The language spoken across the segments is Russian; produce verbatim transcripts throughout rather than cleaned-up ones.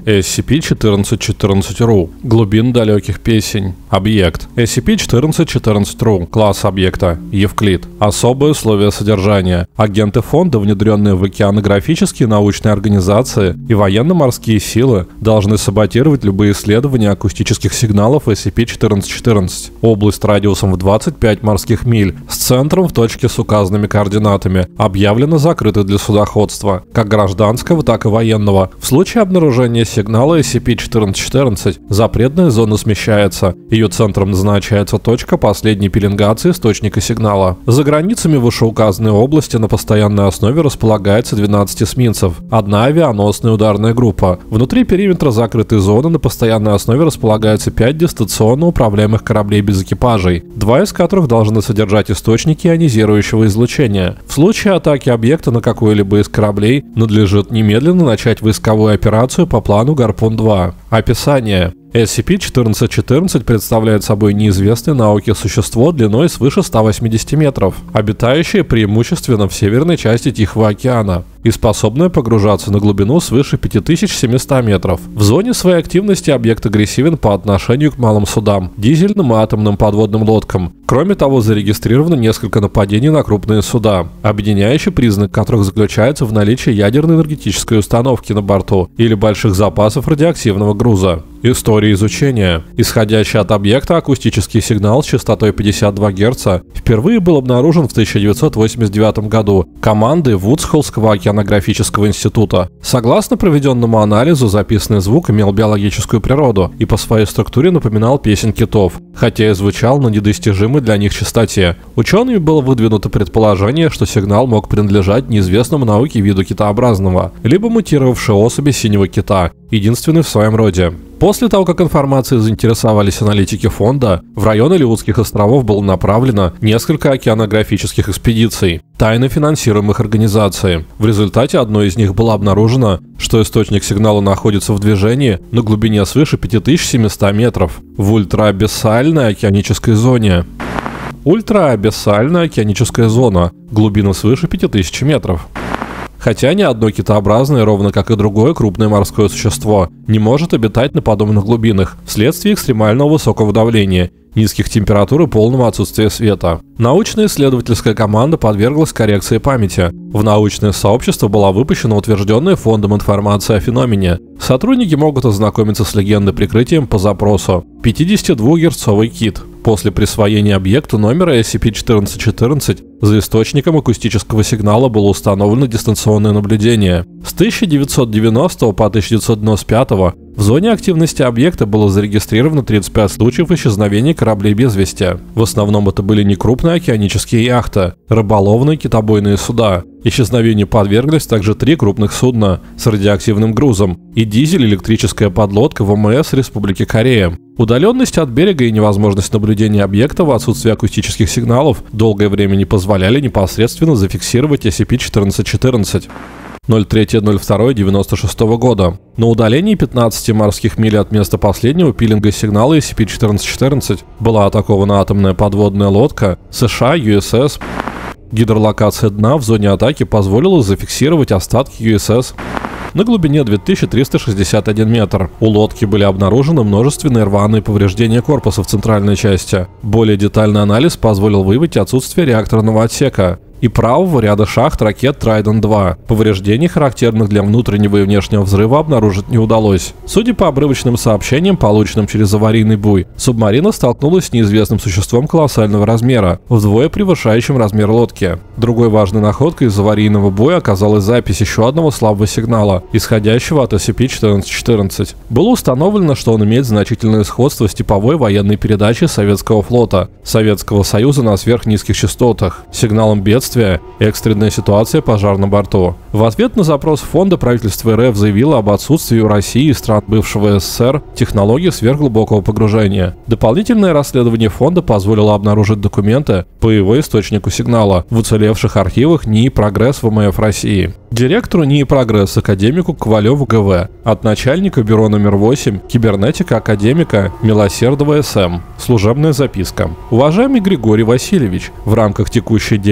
эс си пи четырнадцать четырнадцать ру. Глубин далеких песен. Объект. эс си пи четырнадцать четырнадцать ру. Класс объекта. Евклид. Особые условия содержания. Агенты фонда, внедренные в океанографические научные организации и военно-морские силы, должны саботировать любые исследования акустических сигналов эс си пи четырнадцать четырнадцать. Область радиусом в двадцать пять морских миль с центром в точке с указанными координатами объявлена закрытой для судоходства, как гражданского, так и военного. В случае обнаружения сигнала эс си пи четырнадцать четырнадцать запретная зона смещается. Ее центром назначается точка последней пеленгации источника сигнала. За границами вышеуказанной области на постоянной основе располагается двенадцать эсминцев, одна авианосная ударная группа. Внутри периметра закрытой зоны на постоянной основе располагается пять дистанционно управляемых кораблей без экипажей, два из которых должны содержать источники ионизирующего излучения. В случае атаки объекта на какой-либо из кораблей надлежит немедленно начать войсковую операцию по плану Гарпун два. Описание. эс си пи четырнадцать четырнадцать представляет собой неизвестное науке существо длиной свыше ста восьмидесяти метров, обитающее преимущественно в северной части Тихого океана и способное погружаться на глубину свыше пяти тысяч семисот метров. В зоне своей активности объект агрессивен по отношению к малым судам, дизельным и атомным подводным лодкам. Кроме того, зарегистрировано несколько нападений на крупные суда, объединяющий признак которых заключается в наличии ядерной энергетической установки на борту или больших запасов радиоактивного груза. История изучения. Исходящий от объекта акустический сигнал с частотой пятьдесят два герца впервые был обнаружен в тысяча девятьсот восемьдесят девятом году командой Вудсхоллского океанографического института. Согласно проведенному анализу, записанный звук имел биологическую природу и по своей структуре напоминал песнь китов, хотя и звучал на недостижимой для них частоте. Учеными было выдвинуто предположение, что сигнал мог принадлежать неизвестному науке виду китообразного, либо мутировавшей особи синего кита, единственной в своем роде. После того, как информацией заинтересовались аналитики фонда, в район Алиутских островов было направлено несколько океанографических экспедиций, тайно финансируемых организаций. В результате одной из них было обнаружено, что источник сигнала находится в движении на глубине свыше пяти тысяч семисот метров в ультраабиссальной океанической зоне. Ультраабиссальная океаническая зона, глубина свыше пяти тысяч метров. Хотя ни одно китообразное, ровно как и другое крупное морское существо, не может обитать на подобных глубинах вследствие экстремального высокого давления, низких температур и полного отсутствия света. Научно-исследовательская команда подверглась коррекции памяти. В научное сообщество была выпущена утвержденная фондом информация о феномене. Сотрудники могут ознакомиться с легендой прикрытием по запросу пятидесятидвухгерцовый кит. После присвоения объекту номера эс си пи четырнадцать четырнадцать за источником акустического сигнала было установлено дистанционное наблюдение. С тысяча девятьсот девяностого по тысяча девятьсот девяносто пятый в зоне активности объекта было зарегистрировано тридцать пять случаев исчезновения кораблей без вести. В основном это были некрупные океанические яхты, рыболовные китобойные суда. Исчезновению подверглись также три крупных судна с радиоактивным грузом и дизель-электрическая подлодка вэ эм эс Республики Корея. Удаленность от берега и невозможность наблюдения объекта в отсутствии акустических сигналов долгое время не позволяли непосредственно зафиксировать эс си пи четырнадцать четырнадцать. ноль третьего ноль второго девяносто шестого года. На удалении пятнадцати морских миль от места последнего пилинга сигнала эс си пи четырнадцать четырнадцать была атакована атомная подводная лодка США ю эс эс. Гидролокация дна в зоне атаки позволила зафиксировать остатки ю эс эс на глубине две тысячи триста шестьдесят один метр. У лодки были обнаружены множественные рваные повреждения корпуса в центральной части. Более детальный анализ позволил выявить отсутствие реакторного отсека и правого ряда шахт ракет Трайдент два. Повреждений, характерных для внутреннего и внешнего взрыва, обнаружить не удалось. Судя по обрывочным сообщениям, полученным через аварийный буй, субмарина столкнулась с неизвестным существом колоссального размера, вдвое превышающим размер лодки. Другой важной находкой из аварийного буя оказалась запись еще одного слабого сигнала, исходящего от эс си пи четырнадцать четырнадцать. Было установлено, что он имеет значительное сходство с типовой военной передачей Советского флота, Советского Союза на сверхнизких частотах, сигналом бедствия, экстренная ситуация, пожар на борту. В ответ на запрос фонда правительство эр эф заявило об отсутствии у России и стран бывшего эс эс эс эр технологии сверхглубокого погружения. Дополнительное расследование фонда позволило обнаружить документы по его источнику сигнала в уцелевших архивах НИИ «Прогресс» вэ эм эф России. Директору НИИ «Прогресс» академику Ковалеву гэ вэ, от начальника бюро номер восемь кибернетика академика Милосердова эс эм. Служебная записка. Уважаемый Григорий Васильевич, в рамках текущей деятельности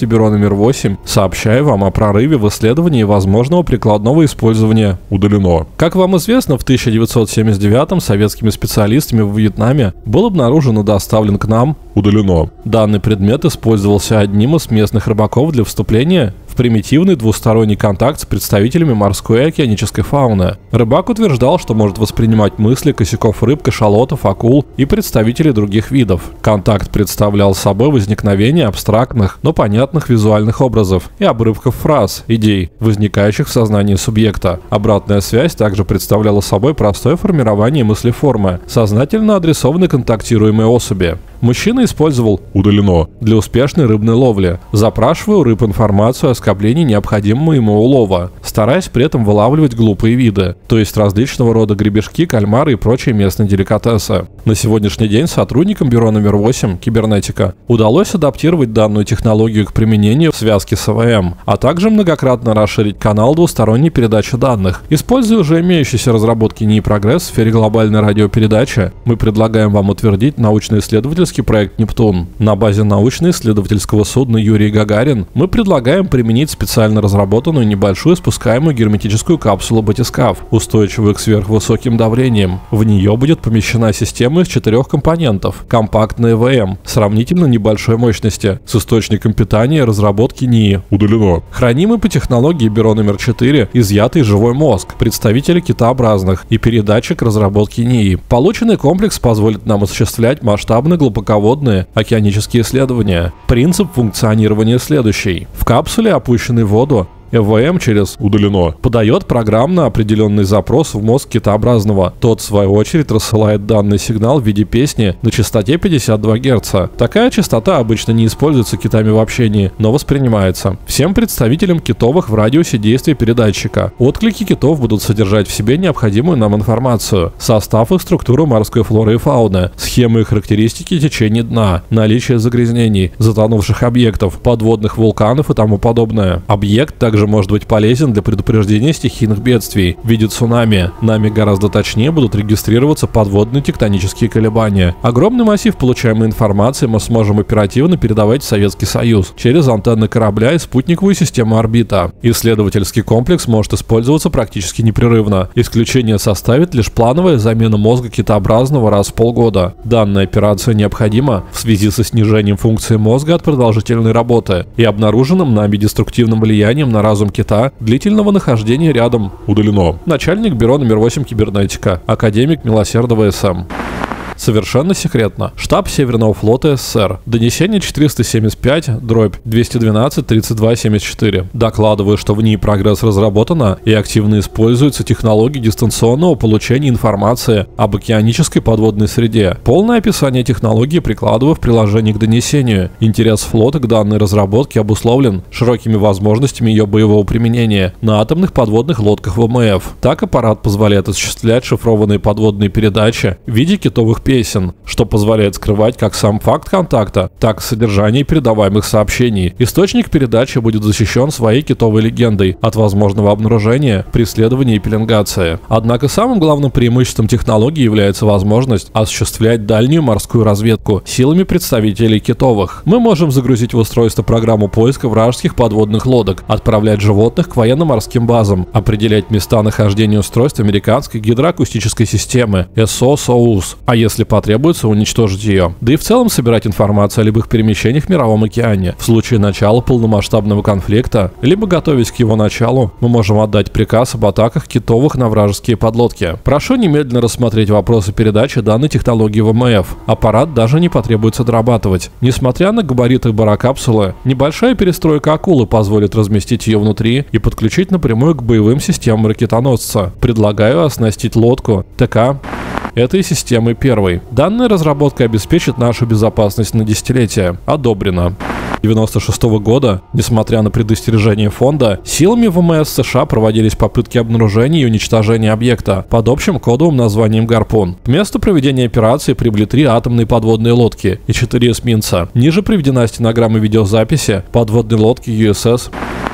Бюро номер восемь, сообщаю вам о прорыве в исследовании возможного прикладного использования удалено. Как вам известно, в тысяча девятьсот семьдесят девятом советскими специалистами в Вьетнаме был обнаружен и доставлен к нам удалено. Данный предмет использовался одним из местных рыбаков для вступления в примитивный двусторонний контакт с представителями морской и океанической фауны. Рыбак утверждал, что может воспринимать мысли косяков рыб, кашалотов, акул и представителей других видов. Контакт представлял собой возникновение абстрактных, но понятных визуальных образов и обрывков фраз, идей, возникающих в сознании субъекта. Обратная связь также представляла собой простое формирование мыслеформы, сознательно адресованной контактируемой особи. Мужчина использовал удалено для успешной рыбной ловли, запрашивая у рыб информацию о скоплении необходимого ему улова, стараясь при этом вылавливать глупые виды, то есть различного рода гребешки, кальмары и прочие местные деликатесы. На сегодняшний день сотрудникам Бюро номер восемь «Кибернетика» удалось адаптировать данную технологию к применению в связке с ЭВМ, а также многократно расширить канал двусторонней передачи данных. Используя уже имеющиеся разработки эн и и «Прогресс» в сфере глобальной радиопередачи, мы предлагаем вам утвердить научно-исследовательский проект «Нептун». На базе научно-исследовательского судна «Юрий Гагарин» мы предлагаем применить специально разработанную небольшую спускаемую герметическую капсулу «Батискаф», устойчивую к сверхвысоким давлениям. В нее будет помещена система из четырех компонентов. Компактная ЭВМ сравнительно небольшой мощности с источником питания разработки эн и и удалено. Хранимый по технологии Бюро номер четыре изъятый живой мозг представителя китообразных и передатчик разработки эн и и. Полученный комплекс позволит нам осуществлять масштабные глубоководные океанические исследования. Принцип функционирования следующий. В капсуле, опущенной в воду, ЭВМ через удалено подает программно определенный запрос в мозг китообразного. Тот, в свою очередь, рассылает данный сигнал в виде песни на частоте пятьдесят два герца. Такая частота обычно не используется китами в общении, но воспринимается всем представителям китовых в радиусе действия передатчика. Отклики китов будут содержать в себе необходимую нам информацию: состав и структуру морской флоры и фауны, схемы и характеристики течения дна, наличие загрязнений, затонувших объектов, подводных вулканов и тому подобное. Объект также может быть полезен для предупреждения стихийных бедствий в виде цунами. Нами гораздо точнее будут регистрироваться подводные тектонические колебания. Огромный массив получаемой информации мы сможем оперативно передавать в Советский Союз через антенны корабля и спутниковую систему орбита. Исследовательский комплекс может использоваться практически непрерывно. Исключение составит лишь плановая замена мозга китообразного раз в полгода. Данная операция необходима в связи со снижением функции мозга от продолжительной работы и обнаруженным нами деструктивным влиянием на разум кита длительного нахождения рядом удалено. Начальник Бюро номер восемь «Кибернетика», академик Милосердова эс эм. Совершенно секретно. Штаб Северного флота СССР. Донесение четыреста семьдесят пять, дробь двести двенадцать, тридцать два семьдесят четыре. Докладываю, что в эн и и «Прогресс» разработана и активно используется технология дистанционного получения информации об океанической подводной среде. Полное описание технологии прикладываю в приложении к донесению. Интерес флота к данной разработке обусловлен широкими возможностями ее боевого применения на атомных подводных лодках ВМФ. Так аппарат позволяет осуществлять шифрованные подводные передачи в виде китовых песен, что позволяет скрывать как сам факт контакта, так и содержание передаваемых сообщений. Источник передачи будет защищен своей китовой легендой от возможного обнаружения, преследования и пеленгации. Однако самым главным преимуществом технологии является возможность осуществлять дальнюю морскую разведку силами представителей китовых. Мы можем загрузить в устройство программу поиска вражеских подводных лодок, отправлять животных к военно-морским базам, определять места нахождения устройств американской гидроакустической системы эс о соус, а если потребуется, уничтожить ее. Да и в целом собирать информацию о любых перемещениях в Мировом океане. В случае начала полномасштабного конфликта, либо готовясь к его началу, мы можем отдать приказ об атаках китовых на вражеские подлодки. Прошу немедленно рассмотреть вопросы передачи данной технологии ВМФ. Аппарат даже не потребуется дорабатывать. Несмотря на габариты барокапсулы, небольшая перестройка акулы позволит разместить ее внутри и подключить напрямую к боевым системам ракетоносца. Предлагаю оснастить лодку ТК этой системой первой. Данная разработка обеспечит нашу безопасность на десятилетия. Одобрено. девяносто шестого года, несмотря на предостережение фонда, силами ВМС США проводились попытки обнаружения и уничтожения объекта под общим кодовым названием «Гарпун». К месту проведения операции прибыли три атомные подводные лодки и четыре эсминца. Ниже приведена стенограмма видеозаписи подводной лодки ю эс эс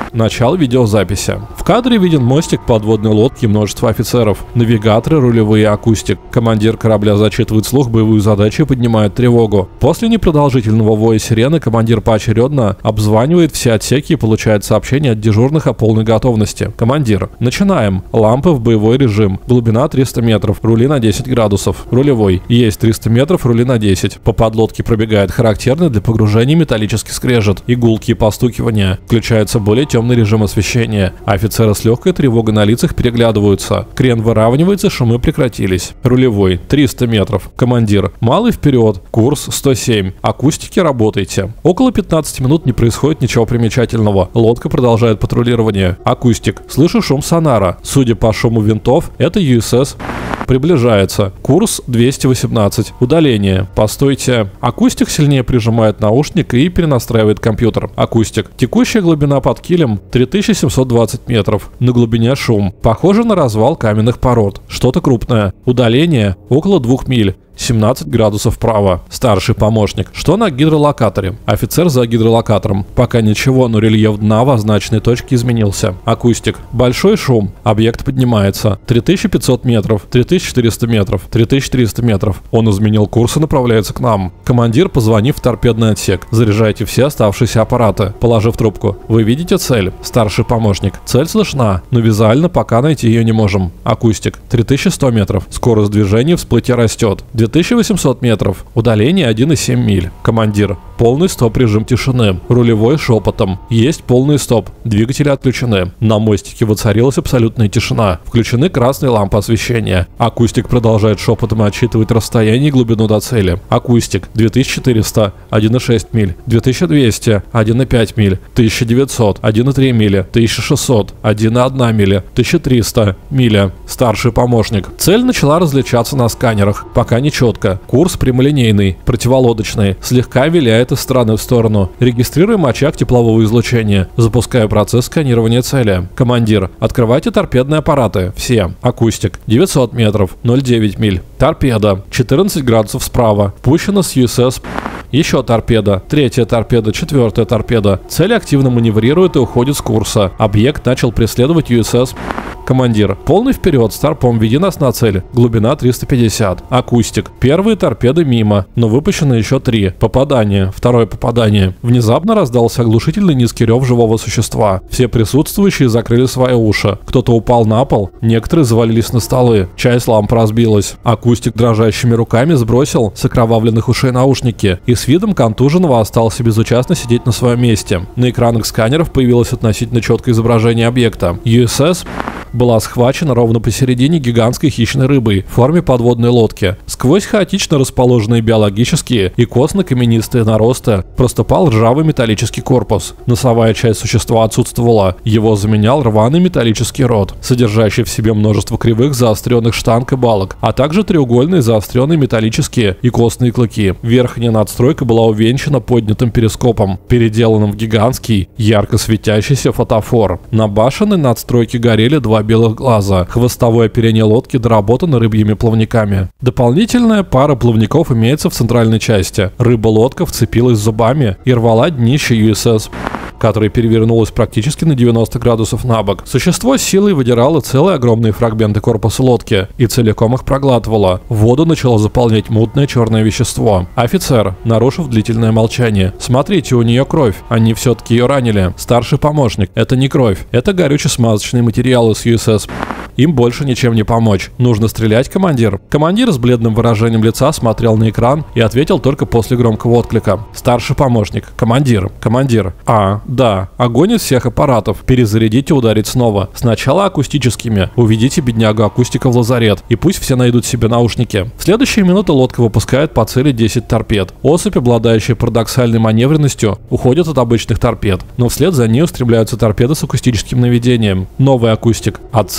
Начало видеозаписи. В кадре виден мостик подводной лодки и множество офицеров. Навигаторы, рулевые, акустик. Командир корабля зачитывает вслух боевую задачу и поднимает тревогу. После непродолжительного воя сирены командир поочередно обзванивает все отсеки и получает сообщение от дежурных о полной готовности. Командир. Начинаем. Лампы в боевой режим. Глубина триста метров. Рули на десять градусов. Рулевой. Есть триста метров, рули на десять. По подлодке пробегает характерный для погружения металлический скрежет. Игулки и постукивания. Включается более темный режим освещения. Офицеры с легкой тревогой на лицах переглядываются. Крен выравнивается, шумы прекратились. Рулевой. триста метров. Командир. Малый вперед. Курс сто семь. Акустики, работайте. Около пятнадцати минут не происходит ничего примечательного. Лодка продолжает патрулирование. Акустик. Слышу шум сонара. Судя по шуму винтов, это ю эс эс приближается. Курс двести восемнадцать. Удаление. Постойте. Акустик сильнее прижимает наушник и перенастраивает компьютер. Акустик. Текущая глубина под килем три тысячи семьсот двадцать метров. На глубине шум. Похоже на развал каменных пород. Что-то крупное. Удаление около двух миль. семнадцать градусов вправо. Старший помощник. Что на гидролокаторе? Офицер за гидролокатором. Пока ничего, но рельеф дна в означенной точке изменился. Акустик. Большой шум. Объект поднимается. три тысячи пятьсот метров. три тысячи четыреста метров. три тысячи триста метров. Он изменил курс и направляется к нам. Командир, позвонив в торпедный отсек. Заряжайте все оставшиеся аппараты. Положив трубку. Вы видите цель? Старший помощник. Цель слышна, но визуально пока найти ее не можем. Акустик. три тысячи сто метров. Скорость движения всплытия растет. две тысячи восемьсот метров. Удаление один и семь миль. Командир. Полный стоп, режим тишины. Рулевой шепотом. Есть полный стоп. Двигатели отключены. На мостике воцарилась абсолютная тишина. Включены красные лампы освещения. Акустик продолжает шепотом отсчитывать расстояние и глубину до цели. Акустик. две тысячи четыреста. один и шесть миль. две тысячи двести. один и пять миль. тысяча девятьсот. один и три мили. тысяча шестьсот. один и одна миля. тысяча триста. Миля. Старший помощник. Цель начала различаться на сканерах. Пока не четко. Курс прямолинейный. Противолодочный. Слегка виляет из стороны в сторону. Регистрируем очаг теплового излучения. Запускаю процесс сканирования цели. Командир. Открывайте торпедные аппараты. Все. Акустик. девятьсот метров. ноль целых девять миль. Торпеда. четырнадцать градусов справа. Пущена с ю эс эс. Еще торпеда. Третья торпеда. Четвертая торпеда. Цель активно маневрирует и уходит с курса. Объект начал преследовать ю эс эс. Командир. Полный вперед. Старпом, веди нас на цель. Глубина триста пятьдесят. Акустик. Первые торпеды мимо, но выпущено еще три. Попадание. Второе попадание. Внезапно раздался оглушительный низкий рев живого существа. Все присутствующие закрыли свои уши. Кто-то упал на пол, некоторые завалились на столы. Часть ламп разбилась. Акустик дрожащими руками сбросил с окровавленных ушей наушники и с видом контуженного остался безучастно сидеть на своем месте. На экранах сканеров появилось относительно четкое изображение объекта. ю эс эс была схвачена ровно посередине гигантской хищной рыбой в форме подводной лодки. Сквозь хаотично расположенные биологические и костно-каменистые наросты проступал ржавый металлический корпус. Носовая часть существа отсутствовала. Его заменял рваный металлический рот, содержащий в себе множество кривых заостренных штанг и балок, а также треугольные заостренные металлические и костные клыки. Верхняя надстройка была увенчана поднятым перископом, переделанным в гигантский, ярко светящийся фотофор. На башенной надстройке горели два белых глаза. Хвостовое оперение лодки доработано рыбьими плавниками. Дополнительная пара плавников имеется в центральной части. Рыба-лодка вцепилась зубами и рвала днище ю эс эс, которая перевернулась практически на девяносто градусов на бок. Существо с силой выдирало целые огромные фрагменты корпуса лодки и целиком их проглатывало. Воду начало заполнять мутное черное вещество. Офицер, нарушив длительное молчание. Смотрите, у нее кровь. Они все-таки ее ранили. Старший помощник. Это не кровь. Это горюче-смазочные материалы с ю эс эс. Им больше ничем не помочь. Нужно стрелять, командир. Командир с бледным выражением лица смотрел на экран и ответил только после громкого отклика. Старший помощник. Командир. Командир. А, да. Огонь из всех аппаратов. Перезарядите, ударить снова. Сначала акустическими. Уведите беднягу акустика в лазарет. И пусть все найдут себе наушники. В следующие минуты лодка выпускает по цели десять торпед. Особь, обладающая парадоксальной маневренностью, уходит от обычных торпед. Но вслед за ней устремляются торпеды с акустическим наведением. Новый акустик. От цели отделить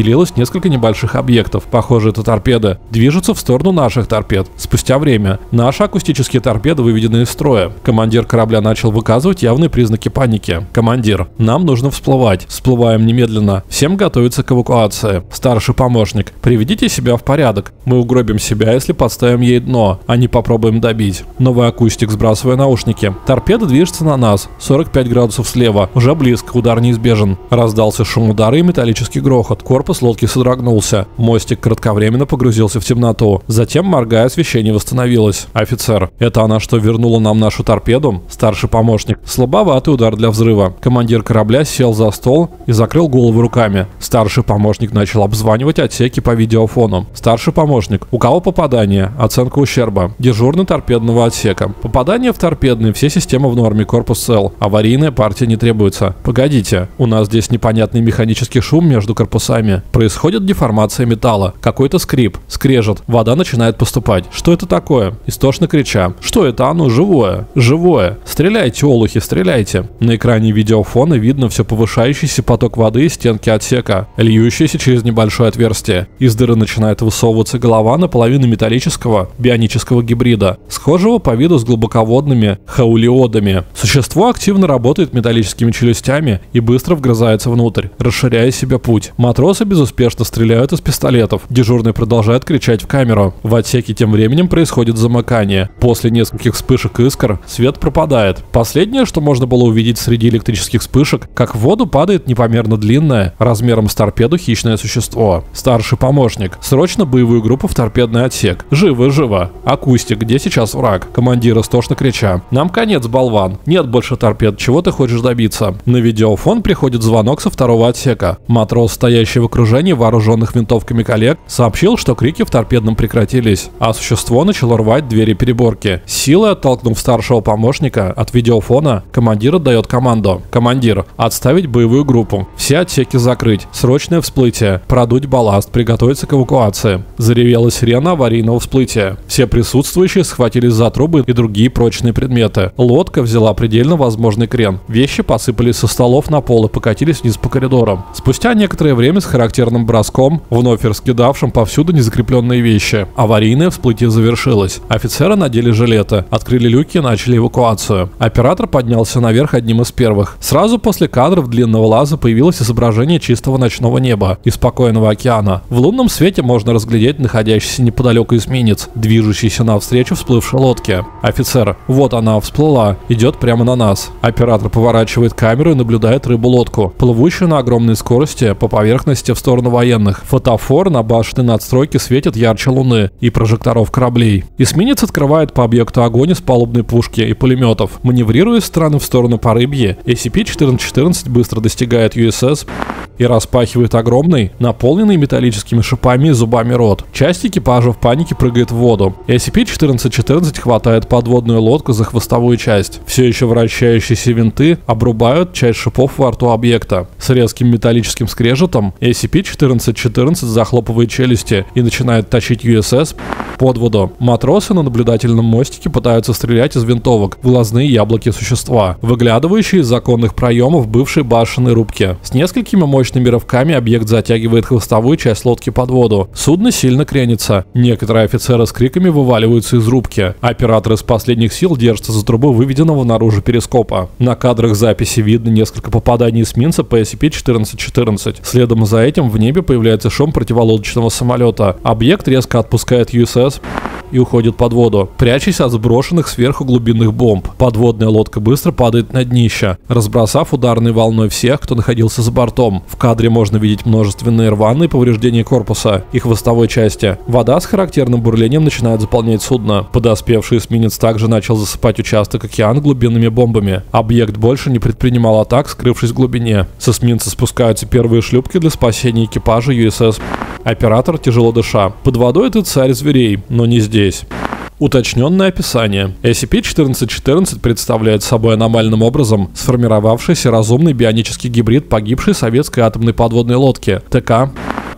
отделилось несколько небольших объектов, похоже, это торпеды, движутся в сторону наших торпед. Спустя время наши акустические торпеды выведены из строя. Командир корабля начал выказывать явные признаки паники. Командир, нам нужно всплывать. Всплываем немедленно. Всем готовиться к эвакуации. Старший помощник, приведите себя в порядок. Мы угробим себя, если подставим ей дно, а не попробуем добить. Новый акустик, сбрасывая наушники. Торпеда движется на нас. сорок пять градусов слева. Уже близко, удар неизбежен. Раздался шум удара и металлический грохот. Корпус лодки содрогнулся. Мостик кратковременно погрузился в темноту. Затем, моргая, освещение восстановилось. Офицер, это она что, вернула нам нашу торпеду? Старший помощник. Слабоватый удар для взрыва. Командир корабля сел за стол и закрыл голову руками. Старший помощник начал обзванивать отсеки по видеофону. Старший помощник. У кого попадание? Оценка ущерба. Дежурный торпедного отсека. Попадание в торпедные, все системы в норме, корпус цел. Аварийная партия не требуется. Погодите, у нас здесь непонятный механический шум между корпусами. Происходит деформация металла. Какой-то скрип. Скрежет. Вода начинает поступать. Что это такое? Истошно крича. Что это? Оно живое. Живое. Стреляйте, олухи, стреляйте. На экране видеофона видно все повышающийся поток воды из стенки отсека, льющийся через небольшое отверстие. Из дыры начинает высовываться голова наполовину металлического бионического гибрида, схожего по виду с глубоководными хаулиодами. Существо активно работает металлическими челюстями и быстро вгрызается внутрь, расширяя себе путь. Матросы безуспешно стреляют из пистолетов. Дежурный продолжает кричать в камеру. В отсеке тем временем происходит замыкание. После нескольких вспышек искр свет пропадает. Последнее, что можно было увидеть среди электрических вспышек, как в воду падает непомерно длинное, размером с торпеду, хищное существо. Старший помощник. Срочно боевую группу в торпедный отсек. Живо, живо. Акустик, где сейчас враг? Командир истошно крича. Нам конец, болван. Нет больше торпед. Чего ты хочешь добиться? На видеофон приходит звонок со второго отсека. Матрос, стоящий в окружении вооруженных винтовками коллег, сообщил, что крики в торпедном прекратились, а существо начало рвать двери переборки. Силой оттолкнув старшего помощника от видеофона, командир отдает команду. Командир, отставить боевую группу. Все отсеки закрыть. Срочное всплытие. Продуть балласт. Приготовиться к эвакуации. Заревела сирена аварийного всплытия. Все присутствующие схватились за трубы и другие прочные предметы. Лодка взяла предельно возможный крен. Вещи посыпались со столов на пол и покатились вниз по коридорам. Спустя некоторое время с характерным броском, вновь раскидавшим повсюду незакрепленные вещи, аварийное всплытие завершилось. Офицеры надели жилеты, открыли люки и начали эвакуацию. Оператор поднялся наверх одним из первых. Сразу после кадров длинного лаза появилось изображение чистого ночного неба и спокойного океана. В лунном свете можно разглядеть находящийся неподалеку эсминец, движущийся навстречу всплывшей лодке. Офицер, вот она всплыла, идет прямо на нас. Оператор поворачивает камеру и наблюдает рыбу-лодку, плывущую на огромной скорости по поверхности в сторону военных. Фотофор на башенной надстройке светит ярче луны и прожекторов кораблей. Эсминец открывает по объекту огонь из палубной пушки и пулеметов. Маневрируя из стороны в сторону по рыбье, эс си пи четырнадцать четырнадцать быстро достигает ю эс эс и распахивает огромный, наполненный металлическими шипами и зубами рот. Часть экипажа в панике прыгает в воду. эс си пи четырнадцать четырнадцать хватает подводную лодку за хвостовую часть. Все еще вращающиеся винты обрубают часть шипов во рту объекта. С резким металлическим скрежетом эс си пи четырнадцать четырнадцать захлопывает челюсти и начинает тащить ю эс эс под воду. Матросы на наблюдательном мостике пытаются стрелять из винтовок в глазные яблоки существа, выглядывающие из законных проемов бывшей башенной рубки. С несколькими мощными рывками объект затягивает хвостовую часть лодки под воду. Судно сильно кренится. Некоторые офицеры с криками вываливаются из рубки. Оператор из последних сил держится за трубу выведенного наружу перископа. На кадрах записи видно несколько попаданий эсминца по эс си пи четырнадцать четырнадцать. Следом за этим в небе появляется шум противолодочного самолета. Объект резко отпускает ю эс эс и уходит под воду, прячась от сброшенных сверху глубинных бомб. Подводная лодка быстро падает на днище, разбросав ударной волной всех, кто находился за бортом. В кадре можно видеть множественные рваные повреждения корпуса и хвостовой части. Вода с характерным бурлением начинает заполнять судно. Подоспевший эсминец также начал засыпать участок океана глубинными бомбами. Объект больше не предпринимал атак, скрывшись в глубине. С эсминца спускаются первые шлюпки для спасения экипажа ю эс эс. Оператор, тяжело дыша. Под водой это царь зверей, но не здесь. Уточненное описание. эс си пи четырнадцать четырнадцать представляет собой аномальным образом сформировавшийся разумный бионический гибрид погибшей советской атомной подводной лодки тэ ка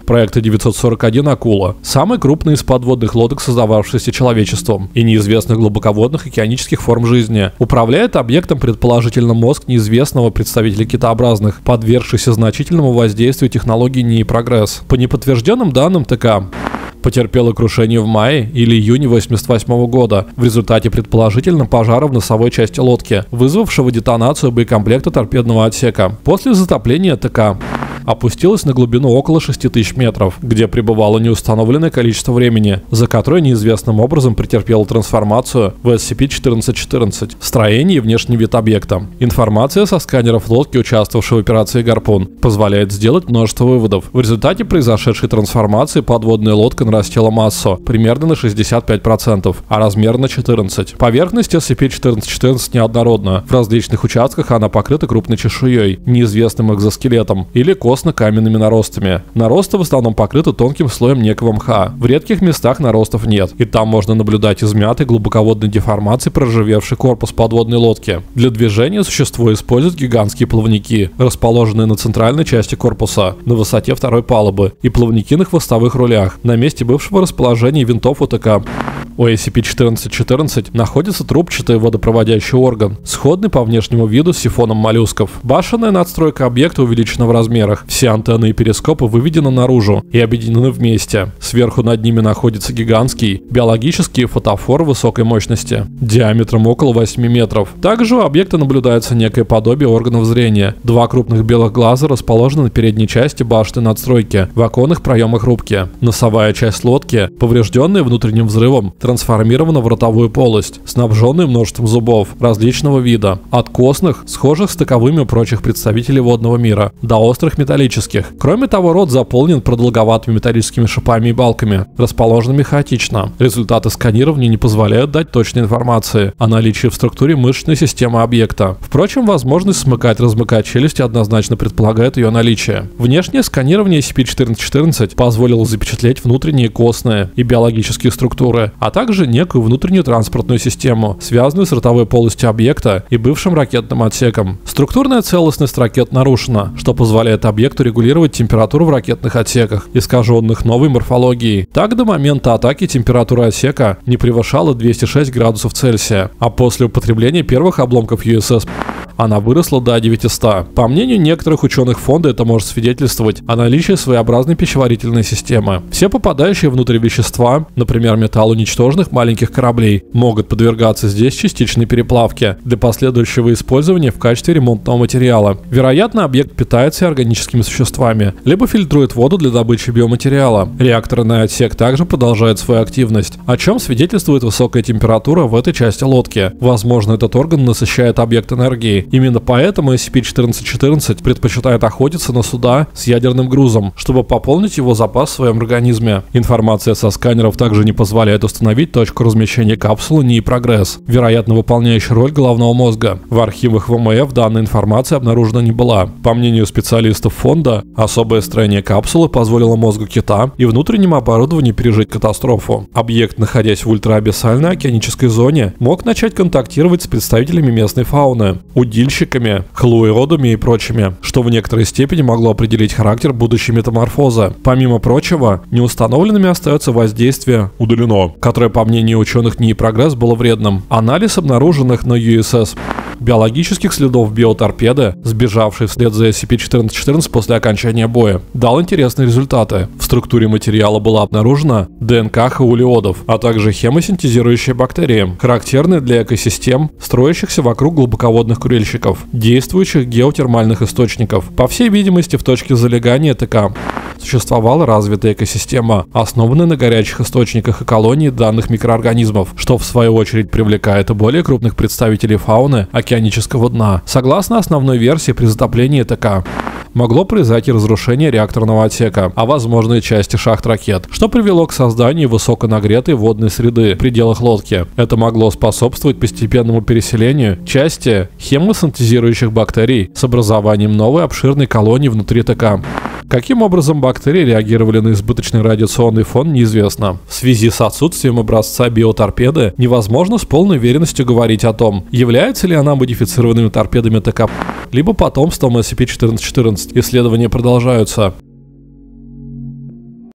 проекта девятьсот сорок один «Акула» — самый крупный из подводных лодок, создававшийся человечеством, и неизвестных глубоководных океанических форм жизни. Управляет объектом предположительно мозг неизвестного представителя китообразных, подвергшийся значительному воздействию технологии НИИ «Прогресс». По неподтвержденным данным ТК, потерпела крушение в мае или июне восемьдесят восьмого года в результате предположительно пожара в носовой части лодки, вызвавшего детонацию боекомплекта торпедного отсека. После затопления ТК опустилась на глубину около шести тысяч метров, где пребывало неустановленное количество времени, за которое неизвестным образом претерпела трансформацию в эс си пи четырнадцать четырнадцать. Строение и внешний вид объекта. Информация со сканеров лодки, участвовавшей в операции «Гарпун», позволяет сделать множество выводов. В результате произошедшей трансформации подводная лодка нарастила массу примерно на шестьдесят пять процентов, а размер на четырнадцать процентов. Поверхность эс си пи четырнадцать четырнадцать неоднородна. В различных участках она покрыта крупной чешуей, неизвестным экзоскелетом или косно-каменными наростами. Наросты в основном покрыты тонким слоем некого мха. В редких местах наростов нет, и там можно наблюдать измятый глубоководной деформации проржавевший корпус подводной лодки. Для движения существо использует гигантские плавники, расположенные на центральной части корпуса, на высоте второй палубы, и плавники на хвостовых рулях, на месте бывшего расположения винтов УТК. У эс си пи четырнадцать четырнадцать находится трубчатый водопроводящий орган, сходный по внешнему виду с сифоном моллюсков. Башенная надстройка объекта увеличена в размерах. Все антенны и перископы выведены наружу и объединены вместе. Сверху над ними находится гигантский биологический фотофор высокой мощности, диаметром около восьми метров. Также у объекта наблюдается некое подобие органов зрения. Два крупных белых глаза расположены на передней части башенной надстройки, в оконных проемах рубки. Носовая часть лодки, поврежденная внутренним взрывом, трансформирована в ротовую полость, снабженную множеством зубов различного вида, от костных, схожих с таковыми у прочих представителей водного мира, до острых металлических. Кроме того, рот заполнен продолговатыми металлическими шипами и балками, расположенными хаотично. Результаты сканирования не позволяют дать точной информации о наличии в структуре мышечной системы объекта. Впрочем, возможность смыкать-размыкать челюсти однозначно предполагает ее наличие. Внешнее сканирование эс си пи четырнадцать четырнадцать позволило запечатлеть внутренние костные и биологические структуры, а также некую внутреннюю транспортную систему, связанную с ротовой полостью объекта и бывшим ракетным отсеком. Структурная целостность ракет нарушена, что позволяет объекту регулировать температуру в ракетных отсеках, искаженных новой морфологией. Так, до момента атаки температура отсека не превышала двести шесть градусов Цельсия, а после употребления первых обломков ю эс эс она выросла до девятисот. По мнению некоторых ученых фонда, это может свидетельствовать о наличии своеобразной пищеварительной системы. Все попадающие внутрь вещества, например, металл уничтоженных маленьких кораблей, могут подвергаться здесь частичной переплавке для последующего использования в качестве ремонтного материала. Вероятно, объект питается органическими существами, либо фильтрует воду для добычи биоматериала. Реакторный отсек также продолжает свою активность, о чем свидетельствует высокая температура в этой части лодки. Возможно, этот орган насыщает объект энергией. Именно поэтому эс си пи четырнадцать четырнадцать предпочитает охотиться на суда с ядерным грузом, чтобы пополнить его запас в своем организме. Информация со сканеров также не позволяет установить точку размещения капсулы НИИ «Прогресс», вероятно выполняющей роль головного мозга. В архивах вэ эм эф данная информация обнаружена не была. По мнению специалистов фонда, особое строение капсулы позволило мозгу кита и внутреннему оборудованию пережить катастрофу. Объект, находясь в ультраабиссальной океанической зоне, мог начать контактировать с представителями местной фауны, удильщиками, хлуиродами и прочими, что в некоторой степени могло определить характер будущей метаморфозы. Помимо прочего, неустановленными остается воздействие «удалено», которое, по мнению ученых НИИ «Прогресс», было вредным. Анализ обнаруженных на ю эс эс биологических следов биоторпеды, сбежавшей вслед за эс си пи четырнадцать четырнадцать после окончания боя, дал интересные результаты. В структуре материала была обнаружена дэ эн ка хаулиодов, а также хемосинтезирующие бактерии, характерные для экосистем, строящихся вокруг глубоководных курильщиков, действующих геотермальных источников. По всей видимости, в точке залегания ТК существовала развитая экосистема, основанная на горячих источниках и колонии данных микроорганизмов, что в свою очередь привлекает и более крупных представителей фауны океанического дна. Согласно основной версии, при затоплении ТК могло произойти разрушение реакторного отсека, а возможно и части шахт ракет, что привело к созданию высоконагретой водной среды в пределах лодки. Это могло способствовать постепенному переселению части хемосинтезирующих бактерий с образованием новой обширной колонии внутри ТК. Каким образом бактерии реагировали на избыточный радиационный фон, неизвестно. В связи с отсутствием образца биоторпеды невозможно с полной уверенностью говорить о том, является ли она модифицированными торпедами ТК, либо потомством эс си пи четырнадцать четырнадцать. Исследования продолжаются.